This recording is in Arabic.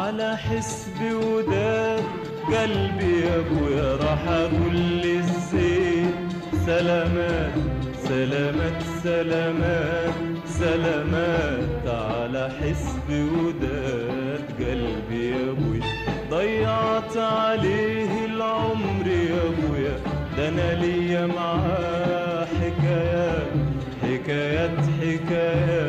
على حسبي وداد قلبي يا ابويا راح اقول للزين سلامات سلامات سلامات سلامات على حسبي وداد قلبي يا ابويا ضيعت عليه العمر يا ابويا ده انا ليا معاه حكايات حكايات حكايات